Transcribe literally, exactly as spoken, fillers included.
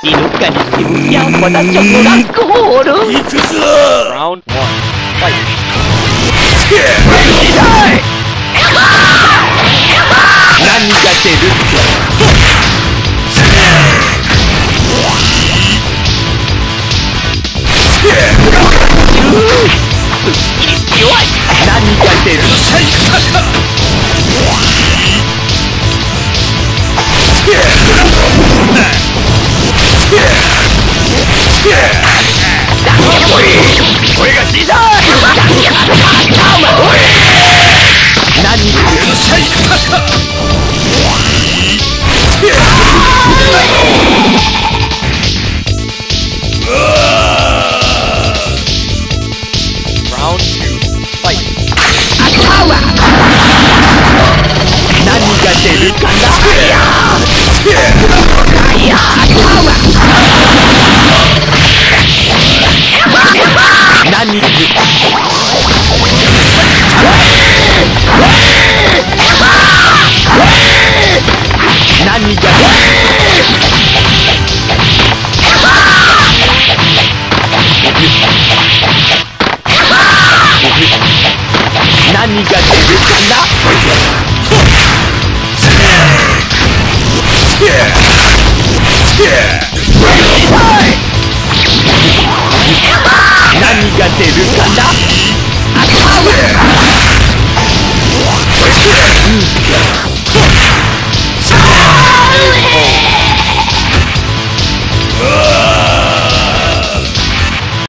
犬かにしてもやんばなチョコラックホール。 行くぞ。 ラウンドワン、ファイト。何が出るって弱い。何が出る。これが小さい。何が出る。出るかな。何が何が何が出るかな。何が出るかな。